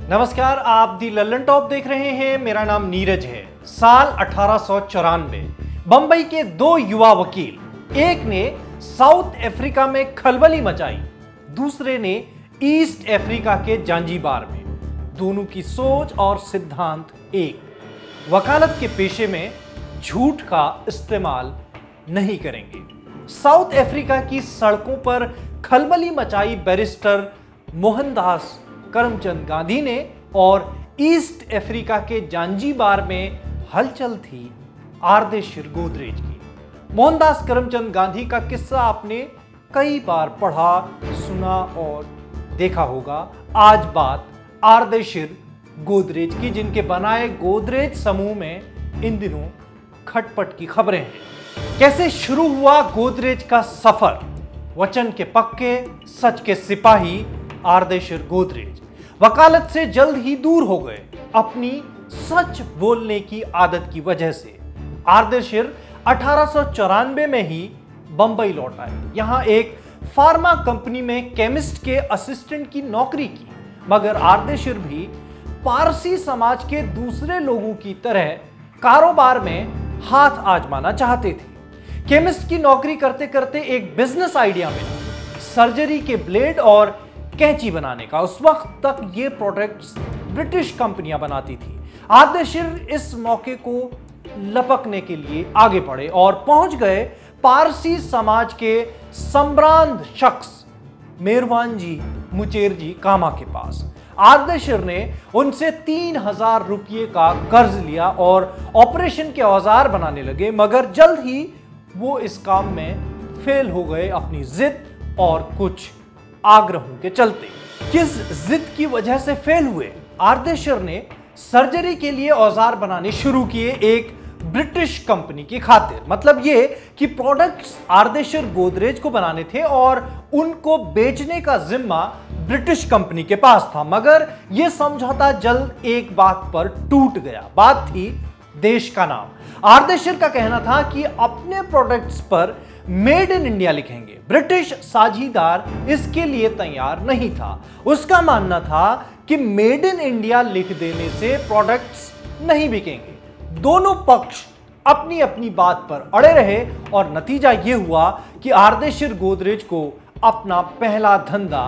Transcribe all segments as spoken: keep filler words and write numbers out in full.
नमस्कार, आप दी लल्लनटॉप देख रहे हैं। मेरा नाम नीरज है। साल अठारह सौ चौरानवे बंबई के दो युवा वकील, एक ने साउथ अफ्रीका में खलबली मचाई, दूसरे ने ईस्ट अफ्रीका के जांजीबार में। दोनों की सोच और सिद्धांत एक, वकालत के पेशे में झूठ का इस्तेमाल नहीं करेंगे। साउथ अफ्रीका की सड़कों पर खलबली मचाई बैरिस्टर मोहनदास करमचंद गांधी ने, और ईस्ट अफ्रीका के जांजीबार में हलचल थी आर्देशिर गोदरेज की। मोहनदास करमचंद गांधी का किस्सा आपने कई बार पढ़ा, सुना और देखा होगा। आज बात आर्देशिर गोदरेज की, जिनके बनाए गोदरेज समूह में इन दिनों खटपट की खबरें हैं। कैसे शुरू हुआ गोदरेज का सफर? वचन के पक्के, सच के सिपाही आर्देशिर गोदरेज वकालत से जल्द ही दूर हो गए, अपनी सच बोलने की आदत की वजह से। आर्देशिर अठारह सौ चौरानवे में ही बंबई लौट आए। यहां एक फार्मा कंपनी में केमिस्ट के असिस्टेंट की नौकरी की, मगर आर्देशिर भी पारसी समाज के दूसरे लोगों की तरह कारोबार में हाथ आजमाना चाहते थे। केमिस्ट की नौकरी करते करते एक बिजनेस आइडिया मिला, सर्जरी के ब्लेड और कैंची बनाने का। उस वक्त तक ये प्रोडक्ट्स ब्रिटिश कंपनियां बनाती थी। आर्देशिर इस मौके को लपकने के लिए आगे बढ़े और पहुंच गए पारसी समाज के सम्रांत शख्स मेरवान जी मुचेरजी कामा के पास। आर्देशिर ने उनसे तीन हजार रुपये का कर्ज लिया और ऑपरेशन के औजार बनाने लगे, मगर जल्द ही वो इस काम में फेल हो गए अपनी जिद और कुछ आग्रहों के चलते। किस जिद की वजह से फेल हुए? आर्देशिर ने सर्जरी के लिए औजार बनाने शुरू किए एक ब्रिटिश कंपनी की खातिर। मतलब ये कि प्रोडक्ट्स आर्देशिर गोदरेज को बनाने थे और उनको बेचने का जिम्मा ब्रिटिश कंपनी के पास था। मगर यह समझौता जल्द एक बात पर टूट गया। बात थी देश का नाम। आर्देशिर का कहना था कि अपने प्रोडक्ट्स पर मेड इन इंडिया लिखेंगे। ब्रिटिश साझीदार इसके लिए तैयार नहीं था। उसका मानना था कि मेड इन इंडिया लिख देने से प्रोडक्ट्स नहीं बिकेंगे। दोनों पक्ष अपनी अपनी बात पर अड़े रहे और नतीजा यह हुआ कि आर्देशिर गोदरेज को अपना पहला धंधा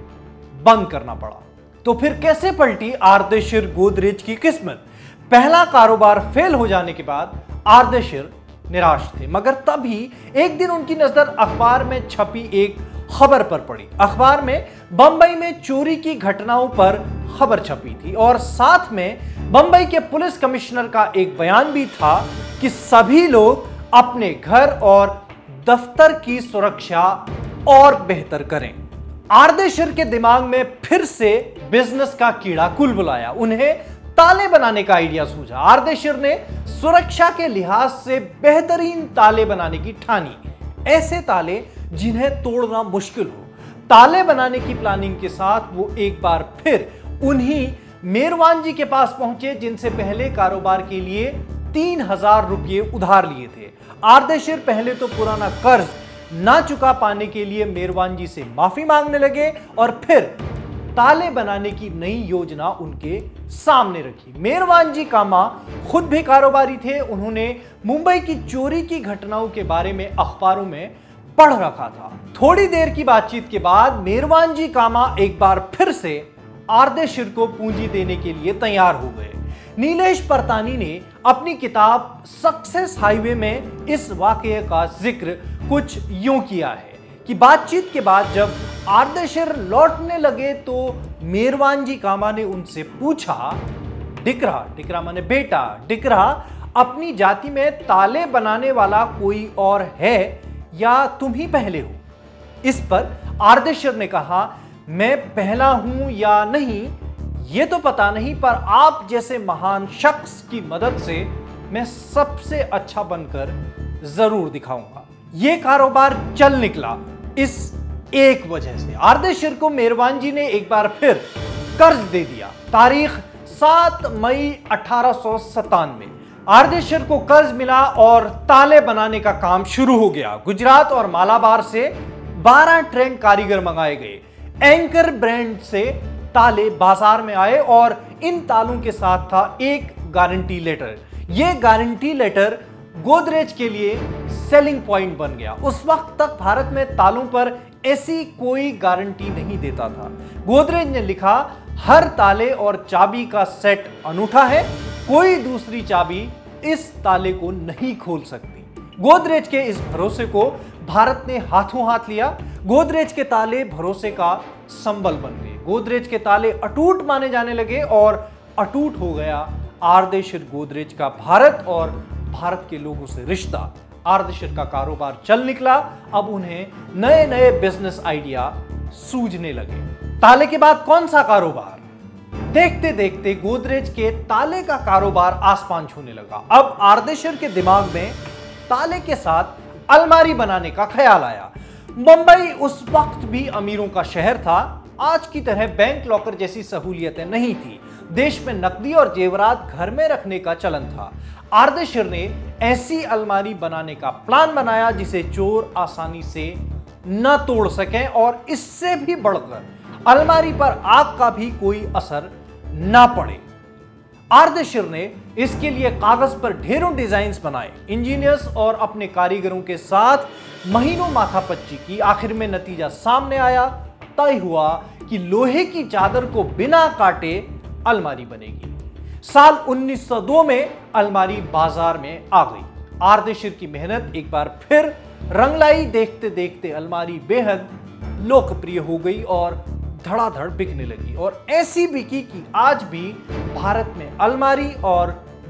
बंद करना पड़ा। तो फिर कैसे पलटी आर्देशिर गोदरेज की किस्मत? पहला कारोबार फेल हो जाने के बाद आर्देशिर निराश थे, मगर तभी एक दिन उनकी नजर अखबार में छपी एक खबर पर पड़ी। अखबार में बंबई में चोरी की घटनाओं पर खबर छपी थी और साथ में बंबई के पुलिस कमिश्नर का एक बयान भी था कि सभी लोग अपने घर और दफ्तर की सुरक्षा और बेहतर करें। आर्देशिर के दिमाग में फिर से बिजनेस का कीड़ा कुलबुलाया। उन्हें ताले बनाने का आइडिया सूझा। आर्देशिर ने सुरक्षा के लिहाज से बेहतरीन ताले बनाने की ठानी, ऐसे ताले जिन्हें तोड़ना मुश्किल हो। ताले बनाने की प्लानिंग के साथ वो एक बार फिर उन्हीं मेरवान जी के पास पहुंचे जिनसे पहले कारोबार के लिए तीन हजार रुपये उधार लिए थे। आर्देशिर पहले तो पुराना कर्ज ना चुका पाने के लिए मेरवान जी से माफी मांगने लगे और फिर ताले बनाने की नई योजना उनके सामने रखी। मेरवान जी कामा खुद भी कारोबारी थे। उन्होंने मुंबई की चोरी की घटनाओं के बारे में अखबारों में पढ़ रखा था। थोड़ी देर की बातचीत के बाद मेरवान जी कामा एक बार फिर से आर्देशिर को पूंजी देने के लिए तैयार हो गए। नीलेश परतानी ने अपनी किताब सक्सेस हाईवे में इस वाकये का जिक्र कुछ यूं किया है कि बातचीत के बाद जब आर्देशिर लौटने लगे तो मेरवान जी कामा ने उनसे पूछा, डिकरा, डिकरा माने बेटा, डिकरा, अपनी जाति में ताले बनाने वाला कोई और है या तुम ही पहले हो? इस पर आर्देशिर ने कहा, मैं पहला हूं या नहीं ये तो पता नहीं, पर आप जैसे महान शख्स की मदद से मैं सबसे अच्छा बनकर जरूर दिखाऊंगा। ये कारोबार चल निकला इस एक वजह से। आर्देशिर को मेरवान जी ने एक बार फिर कर्ज दे दिया। तारीख सात मई अठारह सौ सत्तानवे। आर्देशिर को कर्ज मिला और ताले बनाने का काम शुरू हो गया। गुजरात और मालाबार से बारह ट्रेन कारीगर मंगाए गए। एंकर ब्रांड से ताले बाजार में आए और इन तालों के साथ था एक गारंटी लेटर। यह गारंटी लेटर गोदरेज के लिए सेलिंग पॉइंट बन गया। उस वक्त तक भारत में तालों पर ऐसी कोई गारंटी नहीं देता था। गोदरेज ने लिखा, हर ताले और चाबी का सेट अनूठा है, कोई दूसरी चाबी इस ताले को नहीं खोल सकती। गोदरेज के इस भरोसे को भारत ने हाथों हाथ लिया। गोदरेज के ताले भरोसे का संबल बन गए। गोदरेज के ताले अटूट माने जाने लगे और अटूट हो गया आर्देशिर गोदरेज का भारत और भारत के लोगों से रिश्ता। आर्देशिर का कारोबार चल निकला। अब उन्हें नए नए बिजनेस आइडिया सूझने लगे। ताले के बाद कौन सा कारोबार? देखते देखते गोदरेज के ताले का कारोबार आसमान छूने लगा। अब आर्देशिर के दिमाग में ताले के साथ अलमारी बनाने का ख्याल आया। मुंबई उस वक्त भी अमीरों का शहर था। आज की तरह बैंक लॉकर जैसी सहूलियतें नहीं थी। देश में नकदी और जेवरात घर में रखने का चलन था। आर्देशिर ने ऐसी अलमारी बनाने का प्लान बनाया जिसे चोर आसानी से न तोड़ सकें और इससे भी बढ़कर अलमारी पर आग का भी कोई असर न पड़े। आर्देशिर ने इसके लिए कागज पर ढेरों डिजाइन्स बनाए। इंजीनियर्स और अपने कारीगरों के साथ महीनों माथापच्ची की। आखिर में नतीजा सामने आया। तय हुआ कि लोहे की चादर को बिना काटे अलमारी बनेगी। साल उन्नीस सौ दो में अलमारी बाजार में आ गई। आर्देशिर की मेहनत एक बार फिर रंग लाई। देखते देखते अलमारी बेहद लोकप्रिय हो गई और धड़ाधड़ बिकने लगी और ऐसी बिकी कि आज भी भारत में अलमारी और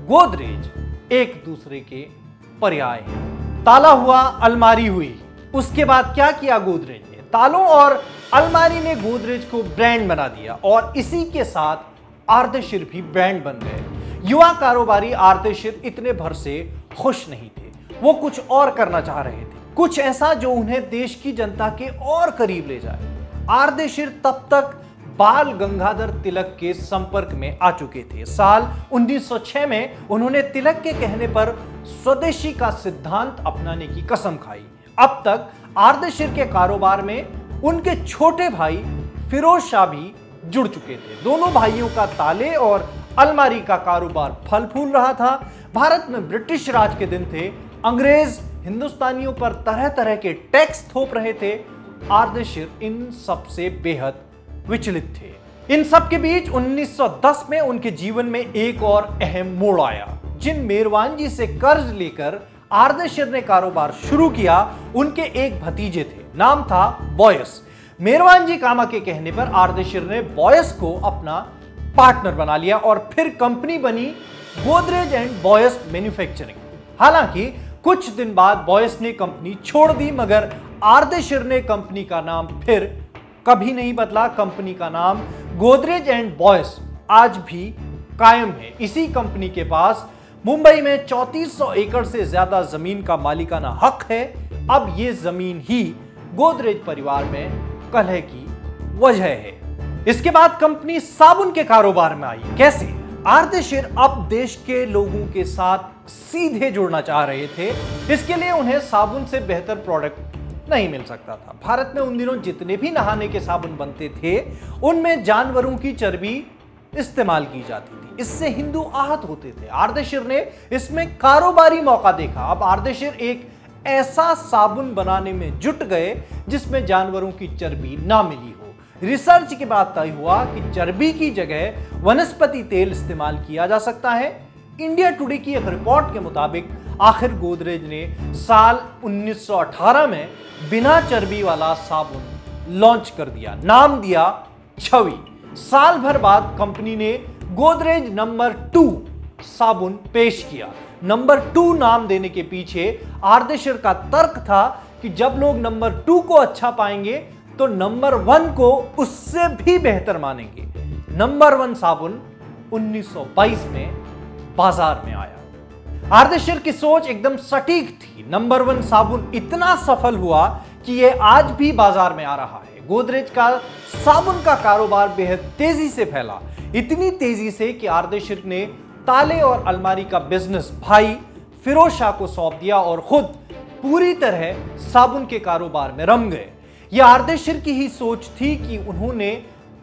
गोदरेज एक दूसरे के पर्याय हैं। ताला हुआ, अलमारी हुई। उसके बाद क्या किया गोदरेज ने? तालों और अलमारी ने गोदरेज को ब्रांड बना दिया और इसी के साथ आर्देशिर भी ब्रांड बन गए। युवा कारोबारी आर्देशिर इतने भर से खुश नहीं थे। वो कुछ और करना चाह रहे थे, कुछ ऐसा जो उन्हें देश की जनता के और करीब ले जाए। आर्देशिर तब तक बाल गंगाधर तिलक के संपर्क में आ चुके थे। साल उन्नीस सौ छह में उन्होंने तिलक के कहने पर स्वदेशी का सिद्धांत अपनाने की कसम खाई। अब तक आर्देशिर के कारोबार में उनके छोटे भाई फिरोज शाह भी जुड़ चुके थे। दोनों भाइयों का ताले और अलमारी का कारोबार फल फूल रहा था। भारत में ब्रिटिश राज के दिन थे। अंग्रेज हिंदुस्तानियों पर तरह तरह के टैक्स थोप रहे थे। आर्देशिर इन सब से बेहद विचलित थे। इन सब के बीच उन्नीस सौ दस में उनके जीवन में एक और अहम मोड़ आया। जिन मेरवान जी से कर्ज लेकर आर्देशिर ने कारोबार शुरू किया, उनके एक भतीजे थे, नाम था बॉयस। मेरवान जी कामा के कहने पर आर्देशिर ने बॉयस को अपना पार्टनर बना लिया और फिर कंपनी बनी गोदरेज एंड बॉयस मैन्युफैक्चरिंग। हालांकि कुछ दिन बाद बॉयस ने कंपनी छोड़ दी, मगर आर्देशिर ने कंपनी का नाम फिर कभी नहीं बदला। कंपनी का नाम गोदरेज एंड बॉयस आज भी कायम है। इसी कंपनी के पास मुंबई में चौंतीस सौ एकड़ से ज्यादा जमीन का मालिकाना हक है। अब यह जमीन ही गोदरेज परिवार में कलह की वजह है। इसके बाद कंपनी साबुन के कारोबार में आई। कैसे? आर्देशिर अब देश के लोगों के साथ सीधे जुड़ना चाह रहे थे। इसके लिए उन्हें साबुन से बेहतर प्रोडक्ट नहीं मिल सकता था। भारत में उन दिनों जितने भी नहाने के साबुन बनते थे, उनमें जानवरों की चर्बी इस्तेमाल की जाती थी। इससे हिंदू आहत होते थे। आर्देशिर ने इसमें कारोबारी मौका देखा। अब आर्देशिर एक ऐसा साबुन बनाने में जुट गए जिसमें जानवरों की चर्बी ना मिली हो। रिसर्च के बाद तय हुआ कि चर्बी की जगह वनस्पति तेल इस्तेमाल किया जा सकता है। इंडिया टुडे की एक रिपोर्ट के मुताबिक आखिर गोदरेज ने साल उन्नीस सौ अठारह में बिना चर्बी वाला साबुन लॉन्च कर दिया। नाम दिया छवि। साल भर बाद कंपनी ने गोदरेज नंबर टू साबुन पेश किया। नंबर टू नाम देने के पीछे आर्देशिर का तर्क था कि जब लोग नंबर टू को अच्छा पाएंगे तो नंबर वन को उससे भी बेहतर मानेंगे। नंबर वन साबुन उन्नीस सौ बाईस में बाजार में आया। आर्देशिर की सोच एकदम सटीक थी। नंबर वन साबुन इतना सफल हुआ कि यह आज भी बाजार में आ रहा है। गोदरेज का साबुन का कारोबार बेहद तेजी से फैला। इतनी तेजी से कि आर्देशिर ने ताले और अलमारी का बिजनेस भाई फिरोज शाह को सौंप दिया और खुद पूरी तरह साबुन के कारोबार में रम गए। यह आर्देशिर की ही सोच थी कि उन्होंने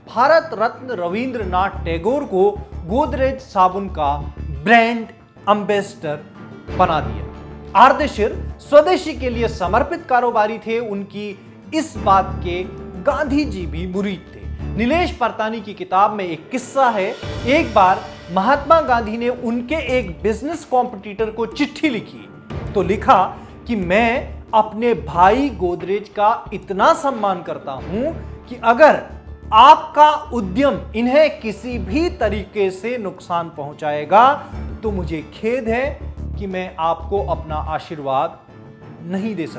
भारत रत्न रविंद्रनाथ टैगोर को गोदरेज साबुन का ब्रांड एम्बेसडर बना दिया। आर्देशिर स्वदेशी के लिए समर्पित कारोबारी थे। उनकी इस बात के गांधी जी भी मुरीद थे। नीलेश परतानी की किताब में एक किस्सा है। एक बार महात्मा गांधी ने उनके एक बिजनेस कॉम्पिटिटर को चिट्ठी लिखी तो लिखा कि मैं अपने भाई गोदरेज का इतना सम्मान करता हूं कि अगर आपका उद्यम इन्हें किसी भी तरीके से नुकसान पहुंचाएगा तो मुझे खेद है कि मैं आपको अपना आशीर्वाद नहीं दे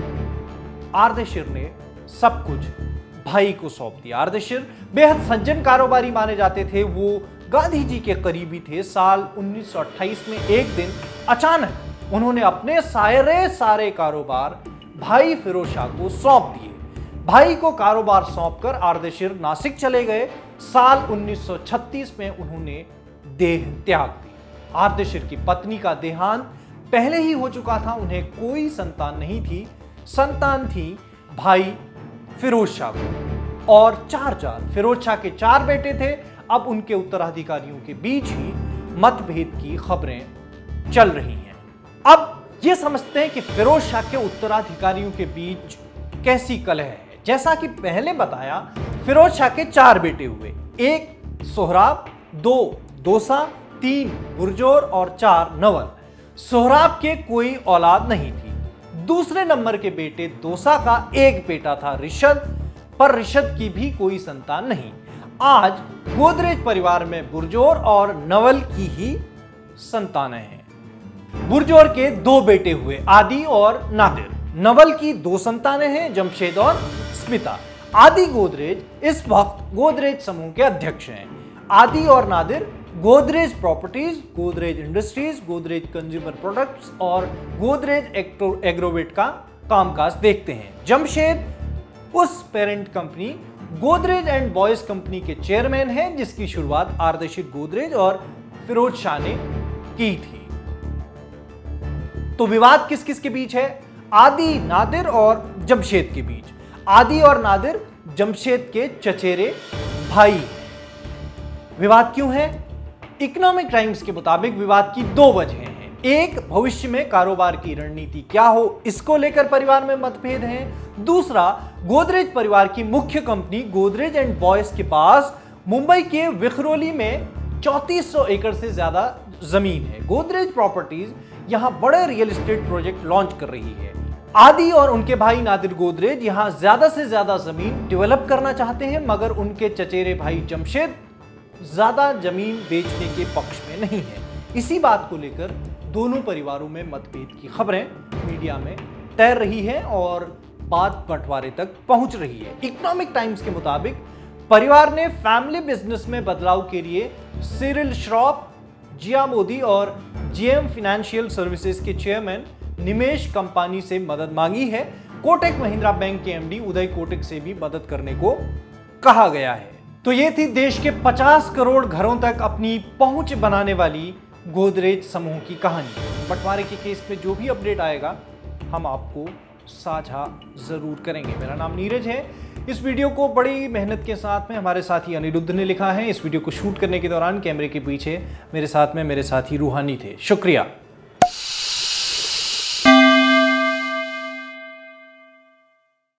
सकूंगा। आर्देशिर ने सब कुछ भाई को सौंप दिया। आर्देशिर बेहद सज्जन कारोबारी माने जाते थे। वो गांधी जी के करीबी थे। साल उन्नीस सौ अट्ठाईस में एक दिन अचानक उन्होंने अपने सारे सारे कारोबार भाई फिरोज शाह को सौंप दिए। भाई को कारोबार सौंपकर आर्देशिर नासिक चले गए। साल उन्नीस सौ छत्तीस में उन्होंने देह त्याग दी। आर्देशिर की पत्नी का देहांत पहले ही हो चुका था। उन्हें कोई संतान नहीं थी। संतान थी भाई फिरोज शाह को और चार चार फिरोज शाह के चार बेटे थे। अब उनके उत्तराधिकारियों के बीच ही मतभेद की खबरें चल रही हैं। अब ये समझते हैं कि फिरोज शाह के उत्तराधिकारियों के बीच कैसी कलह है। जैसा कि पहले बताया, फिरोज शाह के चार बेटे हुए। एक सोहराब, दो दोसा, तीन बुरजोर और चार नवल। सोहराब के कोई औलाद नहीं थी। दूसरे नंबर के बेटे दोसा का एक बेटा था रिशद, पर रिशद की भी कोई संतान नहीं। आज गोदरेज परिवार में बुरजोर और नवल की ही संतानें हैं। बुरजोर के दो बेटे हुए, आदि और नादिर। नवल की दो संतानें हैं, जमशेद और स्मिता। आदि गोदरेज इस वक्त गोदरेज समूह के अध्यक्ष हैं। आदि और Nadir Godrej Properties, Godrej Industries, Godrej Consumer Products और गोदरेज एग्रोवेट का कामकाज देखते हैं। जमशेद उस parent company Godrej and Boyce company के चेयरमैन हैं, जिसकी शुरुआत आर्देशिर गोदरेज और फिरोज शाह ने की थी। तो विवाद किस किस के बीच है? आदि, नादिर और जमशेद के बीच। आदि और नादिर जमशेद के चचेरे भाई हैं। विवाद क्यों है? इकोनॉमिक टाइम्स के मुताबिक विवाद की दो वजहें हैं। एक, भविष्य में कारोबार की रणनीति क्या हो, इसको लेकर परिवार में मतभेद हैं। दूसरा, गोदरेज परिवार की मुख्य कंपनी गोदरेज एंड बॉयस के पास मुंबई के विखरोली में चौंतीस सौ एकड़ से ज्यादा जमीन है। गोदरेज प्रॉपर्टीज यहां बड़े रियल एस्टेट प्रोजेक्ट लॉन्च कर रही है। आदि और उनके भाई नादिर गोदरेज यहां ज्यादा से ज्यादा जमीन डेवलप करना चाहते हैं, मगर उनके चचेरे भाई जमशेद ज्यादा जमीन बेचने के पक्ष में नहीं है। इसी बात को लेकर दोनों परिवारों में मतभेद की खबरें मीडिया में तैर रही है और बात बंटवारे तक पहुंच रही है। इकोनॉमिक टाइम्स के मुताबिक परिवार ने फैमिली बिजनेस में बदलाव के लिए सिरिल श्रॉफ, जिया मोदी और जीएम फाइनेंशियल सर्विसेज के चेयरमैन निमेश कंपानी से मदद मांगी है। कोटक महिंद्रा बैंक के एमडी उदय कोटक से भी मदद करने को कहा गया है। तो ये थी देश के पचास करोड़ घरों तक अपनी पहुंच बनाने वाली गोदरेज समूह की कहानी। बंटवारे के केस में जो भी अपडेट आएगा हम आपको साझा जरूर करेंगे। मेरा नाम नीरज है। इस वीडियो को बड़ी मेहनत के साथ में हमारे साथी अनिरुद्ध ने लिखा है। इस वीडियो को शूट करने के दौरान कैमरे के पीछे मेरे साथ में मेरे साथी रूहानी थे। शुक्रिया।